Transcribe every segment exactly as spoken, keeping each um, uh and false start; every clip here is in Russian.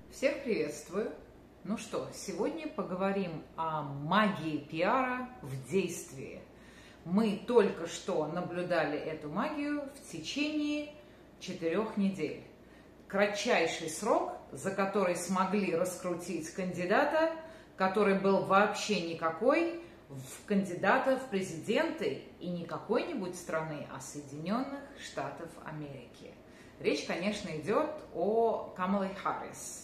Всех приветствую! Ну что, сегодня поговорим о магии пиара в действии. Мы только что наблюдали эту магию в течение четырех недель. Кратчайший срок, за который смогли раскрутить кандидата, который был вообще никакой, в кандидата в президенты и не какой-нибудь страны, а Соединенных Штатов Америки. Речь, конечно, идет о Камале Харрис.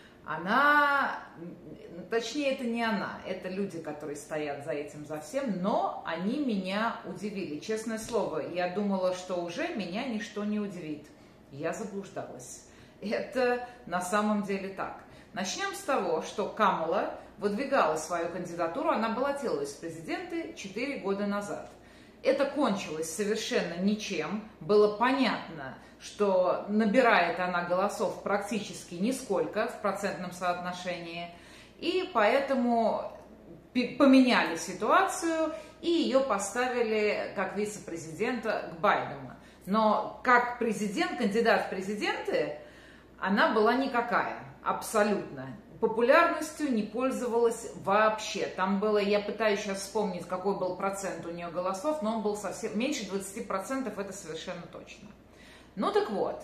Она, точнее, это не она, это люди, которые стоят за этим, за всем, но они меня удивили. Честное слово, я думала, что уже меня ничто не удивит. Я заблуждалась. Это на самом деле так. Начнем с того, что Камала выдвигала свою кандидатуру, она баллотировалась в президенты четыре года назад. Это кончилось совершенно ничем. Было понятно, что набирает она голосов практически нисколько в процентном соотношении. И поэтому поменяли ситуацию и ее поставили как вице-президента к Байдену. Но как президент, кандидат в президенты, она была никакая, абсолютно. Популярностью не пользовалась вообще. Там было, я пытаюсь сейчас вспомнить, какой был процент у нее голосов, но он был совсем меньше двадцати процентов, это совершенно точно. Ну так вот,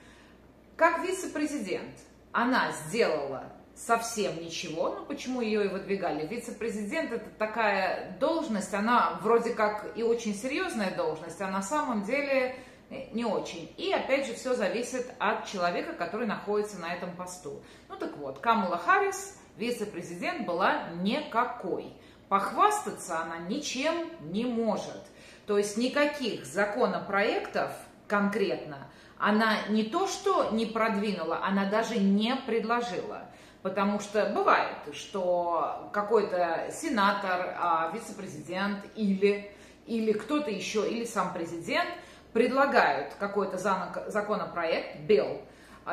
как вице-президент она сделала совсем ничего. Ну почему ее и выдвигали? Вице-президент — это такая должность, она вроде как и очень серьезная должность, а на самом деле не очень. И опять же все зависит от человека, который находится на этом посту. Ну так вот, Камала Харрис, вице-президент, была никакой. Похвастаться она ничем не может. То есть никаких законопроектов конкретно она не то что не продвинула, она даже не предложила. Потому что бывает, что какой-то сенатор, вице-президент или, или кто-то еще, или сам президент предлагают какой-то законопроект, билл,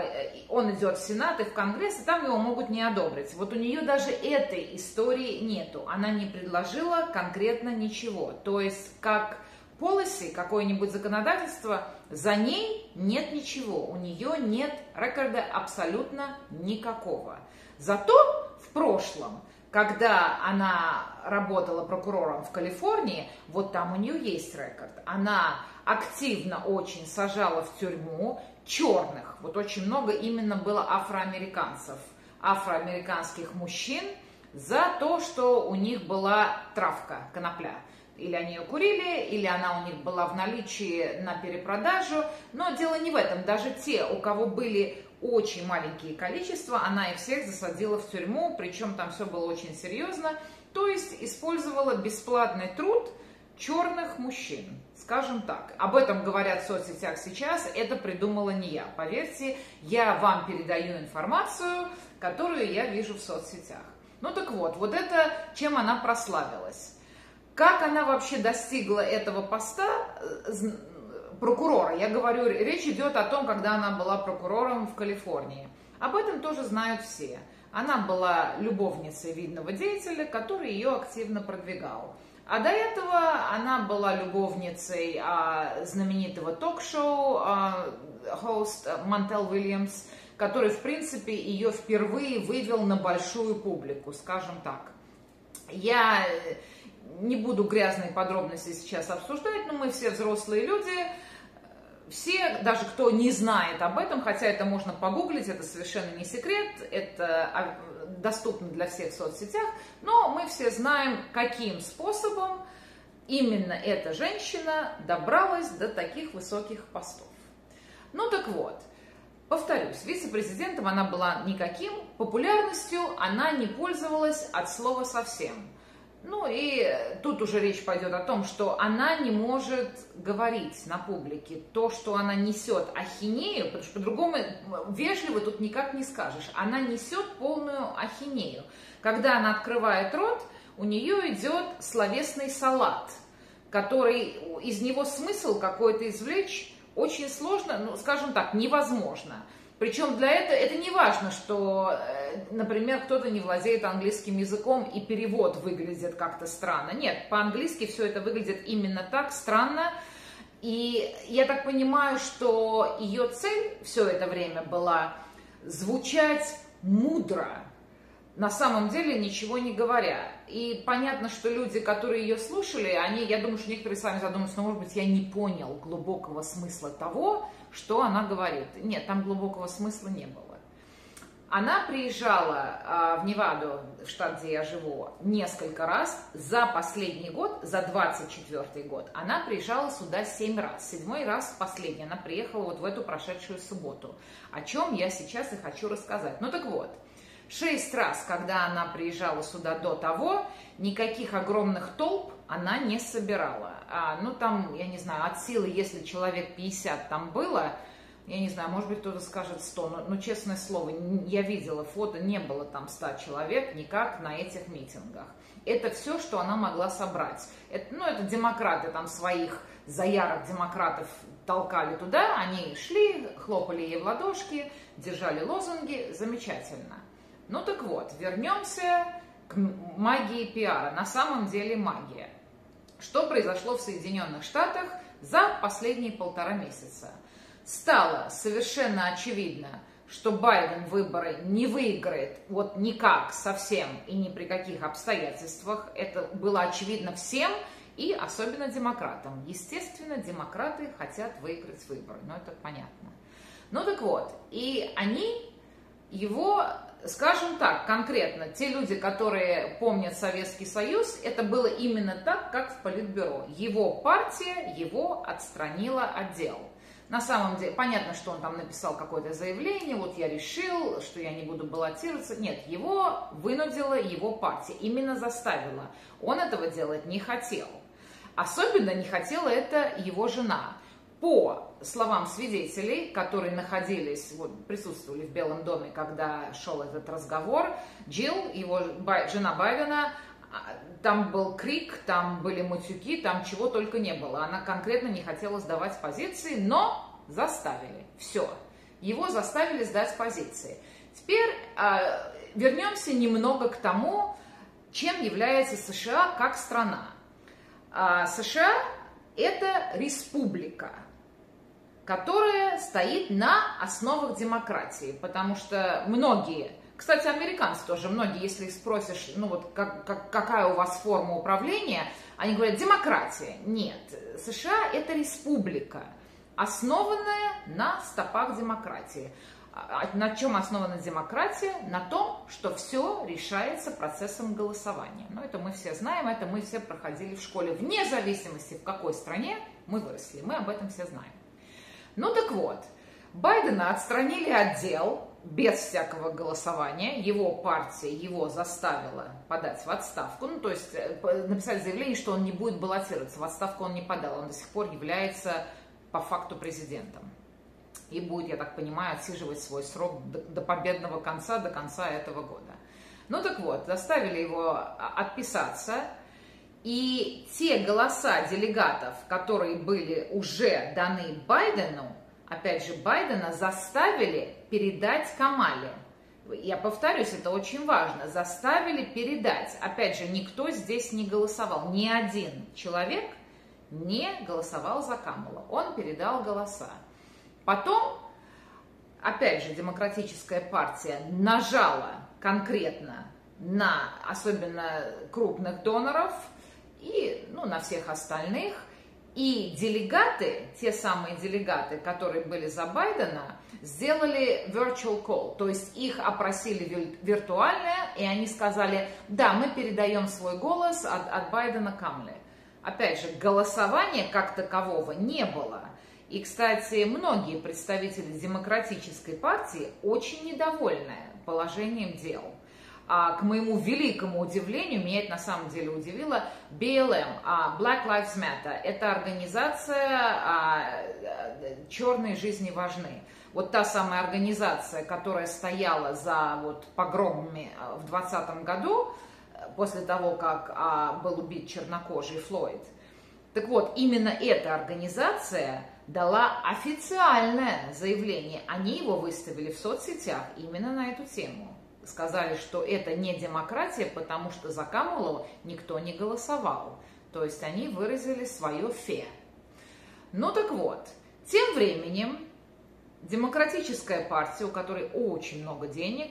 он идет в Сенат и в Конгресс, и там его могут не одобрить. Вот у нее даже этой истории нету. Она не предложила конкретно ничего. То есть как policy, какое-нибудь законодательство, за ней нет ничего. У нее нет рекорда абсолютно никакого. Зато в прошлом, когда она работала прокурором в Калифорнии, вот там у нее есть рекорд. Она активно очень сажала в тюрьму черных. Вот очень много именно было афроамериканцев, афроамериканских мужчин за то, что у них была травка, конопля. Или они ее курили, или она у них была в наличии на перепродажу. Но дело не в этом. Даже те, у кого были очень маленькие количества, она их всех засадила в тюрьму, причем там все было очень серьезно. То есть использовала бесплатный труд черных мужчин, скажем так. Об этом говорят в соцсетях сейчас, это придумала не я. Поверьте, я вам передаю информацию, которую я вижу в соцсетях. Ну так вот, вот это чем она прославилась. Как она вообще достигла этого поста прокурора? Я говорю, речь идет о том, когда она была прокурором в Калифорнии. Об этом тоже знают все. Она была любовницей видного деятеля, который ее активно продвигал. А до этого она была любовницей а, знаменитого ток-шоу, а, хост Монтел Уильямс, который, в принципе, ее впервые вывел на большую публику, скажем так. Я не буду грязные подробности сейчас обсуждать, но мы все взрослые люди, все, даже кто не знает об этом, хотя это можно погуглить, это совершенно не секрет, это доступно для всех в соцсетях, но мы все знаем, каким способом именно эта женщина добралась до таких высоких постов. Ну так вот, повторюсь, вице-президентом она была никаким, популярностью она не пользовалась от слова совсем. Ну и тут уже речь пойдет о том, что она не может говорить на публике то, что она несет ахинею, потому что по-другому вежливо тут никак не скажешь. Она несет полную ахинею. Когда она открывает рот, у нее идет словесный салат, который из него смысл какой-то извлечь очень сложно, ну, скажем так, невозможно. Причем для этого это не важно, что, например, кто-то не владеет английским языком и перевод выглядит как-то странно. Нет, по-английски все это выглядит именно так, странно. И я так понимаю, что ее цель все это время была звучать мудро, на самом деле ничего не говоря. И понятно, что люди, которые ее слушали, они, я думаю, что некоторые сами задумаются, ну, может быть, я не понял глубокого смысла того, что она говорит. Нет, там глубокого смысла не было. Она приезжала а, в Неваду, в штат, где я живу, несколько раз. За последний год, за двадцать четвёртый год, она приезжала сюда семь раз. Седьмой раз последний. Она приехала вот в эту прошедшую субботу. О чем я сейчас и хочу рассказать. Ну так вот. Шесть раз, когда она приезжала сюда до того, никаких огромных толп она не собирала. А, ну, там, я не знаю, от силы, если человек пятьдесят там было, я не знаю, может быть, кто-то скажет сто, но, но, честное слово, я видела фото, не было там ста человек никак на этих митингах. Это все, что она могла собрать. Это, ну, это демократы там своих заярок демократов толкали туда, они шли, хлопали ей в ладошки, держали лозунги, замечательно. Ну так вот, вернемся к магии пиара. На самом деле магия. Что произошло в Соединенных Штатах за последние полтора месяца? Стало совершенно очевидно, что Байден выборы не выиграет вот никак, совсем и ни при каких обстоятельствах. Это было очевидно всем и особенно демократам. Естественно, демократы хотят выиграть выборы, но это понятно. Ну так вот, и они его... Скажем так, конкретно, те люди, которые помнят Советский Союз, это было именно так, как в Политбюро. Его партия его отстранила от дел. На самом деле, понятно, что он там написал какое-то заявление, вот я решил, что я не буду баллотироваться. Нет, его вынудила его партия, именно заставила. Он этого делать не хотел. Особенно не хотела это его жена. По словам свидетелей, которые находились, вот, присутствовали в Белом доме, когда шел этот разговор, Джилл, его жена Байдена, там был крик, там были матюки, там чего только не было. Она конкретно не хотела сдавать позиции, но заставили. Все. Его заставили сдать позиции. Теперь э, вернемся немного к тому, чем является США как страна. Э, США – это республика, которая стоит на основах демократии, потому что многие, кстати, американцы тоже, многие, если их спросишь, ну вот как, как, какая у вас форма управления, они говорят, демократия. Нет, США это республика, основанная на стопах демократии. На чем основана демократия? На том, что все решается процессом голосования. Ну, это мы все знаем, это мы все проходили в школе, вне зависимости, в какой стране мы выросли, мы об этом все знаем. Ну так вот, Байдена отстранили от дел без всякого голосования, его партия его заставила подать в отставку, ну то есть написать заявление, что он не будет баллотироваться, в отставку он не подал, он до сих пор является по факту президентом. И будет, я так понимаю, отсиживать свой срок до, до победного конца, до конца этого года. Ну так вот, заставили его отписаться, и те голоса делегатов, которые были уже даны Байдену, опять же, Байдена заставили передать Камале. Я повторюсь, это очень важно. Заставили передать. Опять же, никто здесь не голосовал. Ни один человек не голосовал за Камалу. Он передал голоса. Потом, опять же, Демократическая партия нажала конкретно на особенно крупных доноров и ну, на всех остальных. И делегаты, те самые делегаты, которые были за Байдена, сделали virtual call, то есть их опросили виртуально, и они сказали, да, мы передаем свой голос от, от Байдена Камале. Опять же, голосования как такового не было. И, кстати, многие представители Демократической партии очень недовольны положением дел. А, к моему великому удивлению, меня это на самом деле удивило, би эл эм, Black Lives Matter, это организация «Черные жизни важны». Вот та самая организация, которая стояла за вот, погромами в двадцатом году, после того, как а, был убит чернокожий Флойд. Так вот, именно эта организация дала официальное заявление. Они его выставили в соцсетях именно на эту тему. Сказали, что это не демократия, потому что за Камалу никто не голосовал. То есть они выразили свое фе. Ну так вот, тем временем Демократическая партия, у которой очень много денег,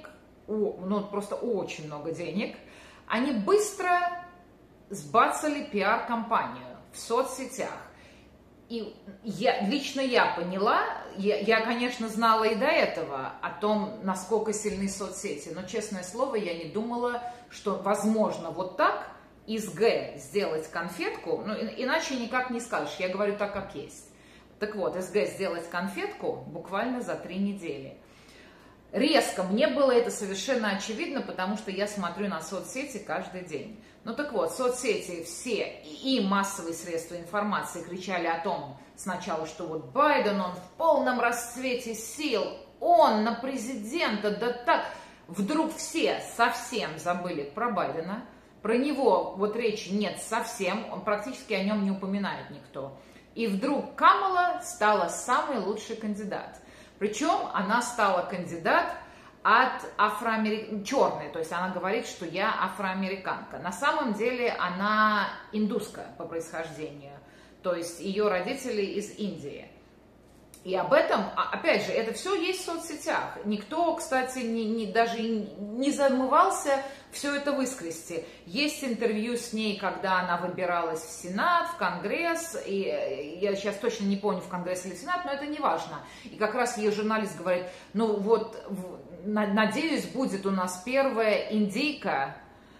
ну, просто очень много денег, они быстро сбацали пиар-компанию в соцсетях. И я, лично я поняла, я, я, конечно, знала и до этого о том, насколько сильны соцсети, но, честное слово, я не думала, что возможно вот так из Г сделать конфетку, ну, иначе никак не скажешь, я говорю так, как есть. Так вот, из Г сделать конфетку буквально за три недели. Резко, мне было это совершенно очевидно, потому что я смотрю на соцсети каждый день. Ну так вот, соцсети все и массовые средства информации кричали о том сначала, что вот Байден, он в полном расцвете сил, он на президента, да так. Вдруг все совсем забыли про Байдена, про него вот речи нет совсем, он практически о нем не упоминает никто. И вдруг Камала стала самый лучший кандидат. Причем она стала кандидат от афроамериканки, черной, то есть она говорит, что я афроамериканка. На самом деле она индуска по происхождению, то есть ее родители из Индии. И об этом, опять же, это все есть в соцсетях. Никто, кстати, не, не, даже не замывался все это выскрести. Есть интервью с ней, когда она выбиралась в Сенат, в Конгресс. И я сейчас точно не помню, в Конгресс или в Сенат, но это не важно. И как раз ее журналист говорит, ну вот, надеюсь, будет у нас первая индейка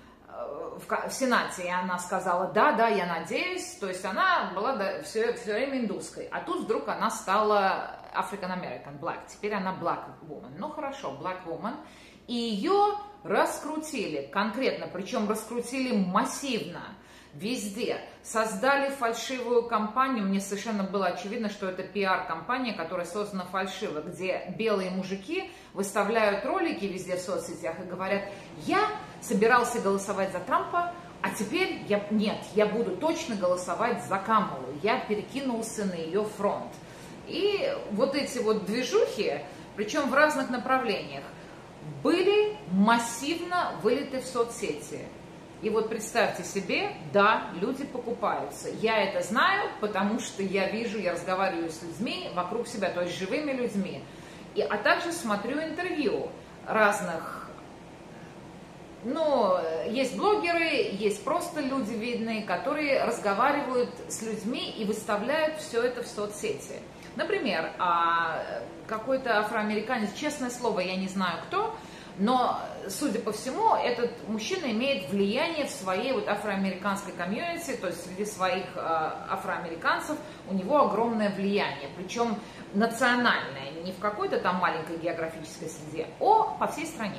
в Сенате, и она сказала, да, да, я надеюсь, то есть она была да, все, все время индуской, а тут вдруг она стала African American, black, теперь она black woman, ну хорошо, black woman, и ее раскрутили конкретно, причем раскрутили массивно, везде, создали фальшивую кампанию, мне совершенно было очевидно, что это пиар-компания, которая создана фальшиво, где белые мужики выставляют ролики везде в соцсетях и говорят, я собирался голосовать за Трампа, а теперь я, нет, я буду точно голосовать за Камалу, я перекинулся на ее фронт. И вот эти вот движухи, причем в разных направлениях, были массивно вылиты в соцсети. И вот представьте себе, да, люди покупаются. Я это знаю, потому что я вижу, я разговариваю с людьми вокруг себя, то есть живыми людьми. И, а также смотрю интервью разных. Ну, есть блогеры, есть просто люди видные, которые разговаривают с людьми и выставляют все это в соцсети. Например, какой-то афроамериканец, честное слово, я не знаю кто, но, судя по всему, этот мужчина имеет влияние в своей вот афроамериканской комьюнити, то есть среди своих афроамериканцев у него огромное влияние, причем национальное, не в какой-то там маленькой географической среде, а по всей стране.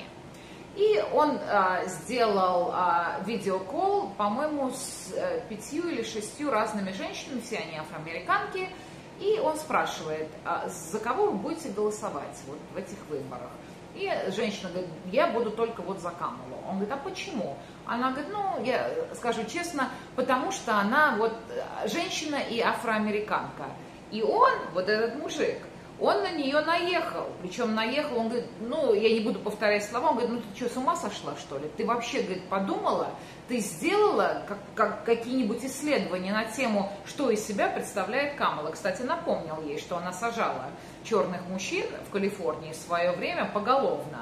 И он а, сделал а, видеоколл, по-моему, с а, пятью или шестью разными женщинами, все они афроамериканки, и он спрашивает, а за кого вы будете голосовать вот в этих выборах? И женщина говорит, я буду только вот за Камалу. Он говорит, а почему? Она говорит, ну, я скажу честно, потому что она вот женщина и афроамериканка. И он, вот этот мужик, он на нее наехал, причем наехал, он говорит, ну, я не буду повторять слова, он говорит, ну, ты что, с ума сошла, что ли? Ты вообще, говорит, подумала, ты сделала как, как, какие-нибудь исследования на тему, что из себя представляет Камала? Кстати, напомнил ей, что она сажала черных мужчин в Калифорнии в свое время поголовно.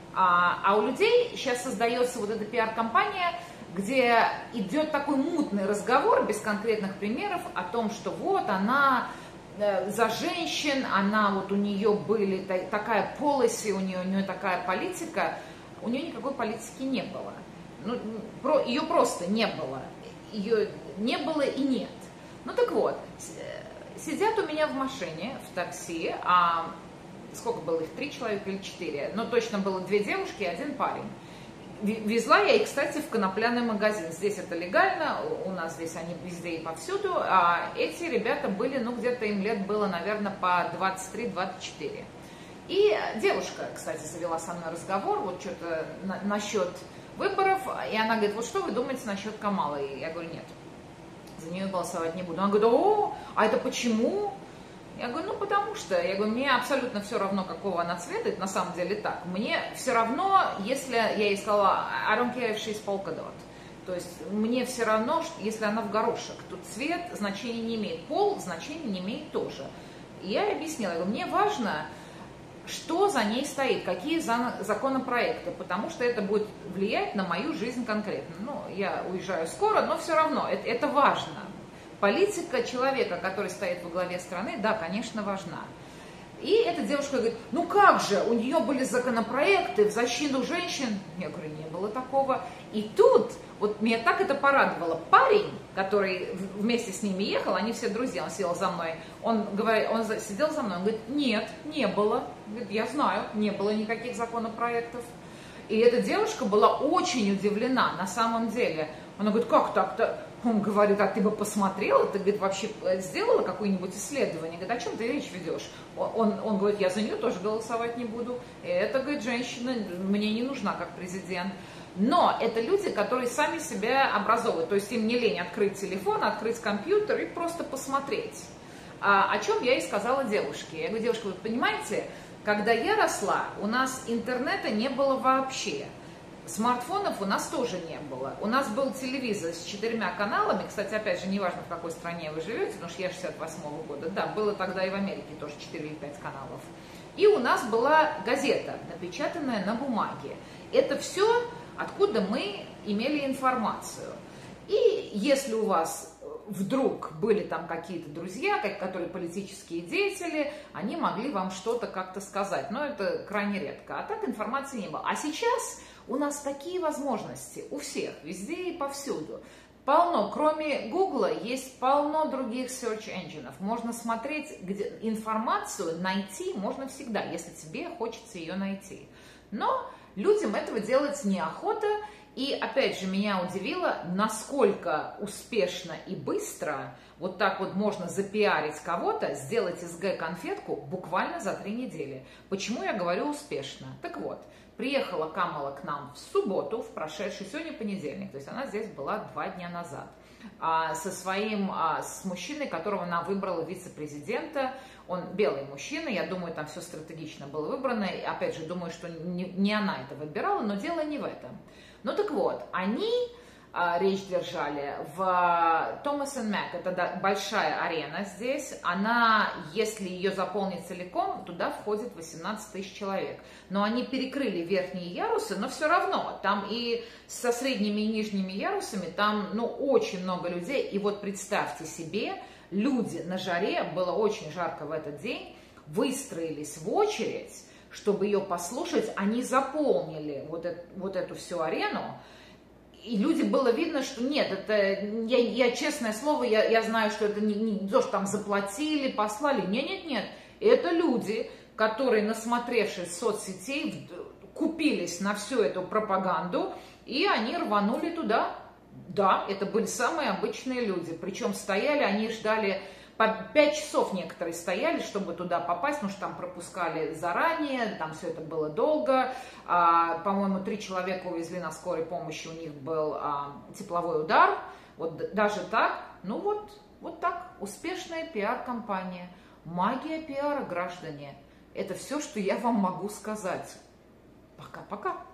А, а у людей сейчас создается вот эта пиар-компания, где идет такой мутный разговор без конкретных примеров о том, что вот она за женщин, она вот у нее были такая policy, у нее, у нее такая политика, у нее никакой политики не было. Ну, про, ее просто не было. Ее не было и нет. Ну так вот, сидят у меня в машине, в такси, а сколько было их, три человека или четыре, но точно было две девушки и один парень. Везла я их, кстати, в конопляный магазин. Здесь это легально, у нас здесь они везде и повсюду. А эти ребята были, ну, где-то им лет было, наверное, по двадцать три — двадцать четыре. И девушка, кстати, завела со мной разговор, вот что-то на, насчет выборов. И она говорит, вот что вы думаете насчет Камалы? И я говорю, нет, за нее голосовать не буду. Она говорит, о, а это почему? Я говорю, ну потому что, я говорю, мне абсолютно все равно, какого она цвета, это на самом деле так. Мне все равно, если, я ей сказала, I don't care if she's polka dot. То есть мне все равно, если она в горошек. Тут цвет значения не имеет, пол значения не имеет тоже. И я объяснила, я говорю, мне важно, что за ней стоит, какие законопроекты, потому что это будет влиять на мою жизнь конкретно. Ну, я уезжаю скоро, но все равно это, это важно. Политика человека, который стоит во главе страны, да, конечно, важна. И эта девушка говорит, ну как же, у нее были законопроекты в защиту женщин. Я говорю, не было такого. И тут, вот меня так это порадовало, парень, который вместе с ними ехал, они все друзья, он сидел за мной, он, говорит, он сидел за мной, он говорит, нет, не было. Говорит, я знаю, не было никаких законопроектов. И эта девушка была очень удивлена на самом деле. Она говорит, как так-то? Он говорит, а ты бы посмотрела, ты, говорит, вообще сделала какое-нибудь исследование? Говорит, о чем ты речь ведешь? Он, он говорит, я за нее тоже голосовать не буду. И это, говорит, женщина мне не нужна как президент. Но это люди, которые сами себя образовывают. То есть им не лень открыть телефон, открыть компьютер и просто посмотреть. А, о чем я и сказала девушке. Я говорю, девушка, вы понимаете, когда я росла, у нас интернета не было вообще. Смартфонов у нас тоже не было. У нас был телевизор с четырьмя каналами. Кстати, опять же, неважно, в какой стране вы живете, потому что я шестьдесят восьмого года. Да, было тогда и в Америке тоже четыре или пять каналов. И у нас была газета, напечатанная на бумаге. Это все, откуда мы имели информацию. И если у вас вдруг были там какие-то друзья, которые политические деятели, они могли вам что-то как-то сказать. Но это крайне редко. А так информации не было. А сейчас у нас такие возможности у всех, везде и повсюду. Полно, кроме Гугла, есть полно других search engines. Можно смотреть, где информацию найти можно всегда, если тебе хочется ее найти. Но людям этого делать неохота. И опять же, меня удивило, насколько успешно и быстро вот так вот можно запиарить кого-то, сделать эс гэ-конфетку буквально за три недели. Почему я говорю успешно? Так вот, приехала Камала к нам в субботу, в прошедший, сегодня понедельник, то есть она здесь была два дня назад, а, со своим, а, с мужчиной, которого она выбрала вице-президента. Он белый мужчина, я думаю, там все стратегично было выбрано. И, опять же, думаю, что не, не она это выбирала, но дело не в этом. Ну так вот, они а, речь держали в Thomas энд Mack, это да, большая арена здесь. Она, если ее заполнить целиком, туда входит восемнадцать тысяч человек. Но они перекрыли верхние ярусы, но все равно, там и со средними и нижними ярусами, там, ну, очень много людей. И вот представьте себе, люди на жаре, было очень жарко в этот день, выстроились в очередь, чтобы ее послушать. Они заполнили вот, это, вот эту всю арену, и люди было видно, что нет, это, я, я честное слово, я, я знаю, что это не, не то, что там заплатили, послали, нет, нет, нет, это люди, которые, насмотревшись соцсетей, купились на всю эту пропаганду, и они рванули туда. Да, это были самые обычные люди, причем стояли, они ждали, по пять часов некоторые стояли, чтобы туда попасть, потому что там пропускали заранее, там все это было долго, а, по-моему, три человека увезли на скорой помощи, у них был а, тепловой удар, вот даже так, ну вот, вот так, успешная пиар-компания, магия пиара, граждане, это все, что я вам могу сказать. Пока-пока.